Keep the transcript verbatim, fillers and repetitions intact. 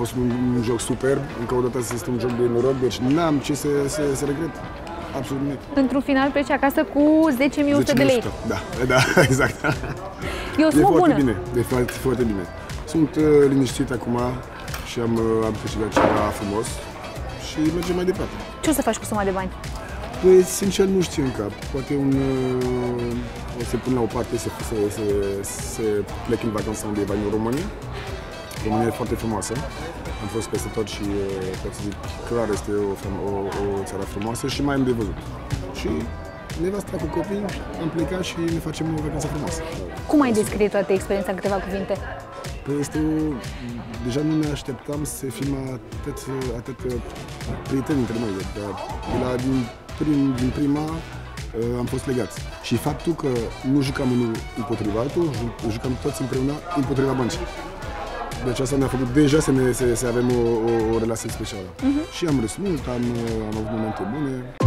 fost un, un joc superb, încă o dată este un joc de noroc, deci n-am ce să, să, să regret. Absolut nimic. Într-un final pleci acasă cu zece mii o sută de lei. Da, da, exact. E o sumă bună. Foarte bine, e foarte, foarte bine. Sunt uh, liniștit acum și am, uh, am câștigat ceva frumos și mergem mai departe. Ce o să faci cu suma de bani? Păi, sincer, nu știu încă. Poate un, uh, o să pun la o parte să, să, să, să plec în vacanță undeva în România. România e foarte frumoasă. Am fost peste tot și uh, pot să zic, clar este o, o, o țară frumoasă și mai am de văzut. Și nevasta cu copii, am plecat și ne facem o vacanță frumoasă. Cum ai descrie toată experiența în câteva cuvinte? Păi este o... Deja nu ne așteptam să fim atât, atât prieteni între noi. Dar de la, din, prim, din prima am fost legați. Și faptul că nu jucam unul împotriva altul, jucam toți împreună împotriva băncii. Deci asta ne-a făcut deja să, ne, să, să avem o, o, o relație specială. Uh-huh. Și am râs mult, am, am avut momente bune.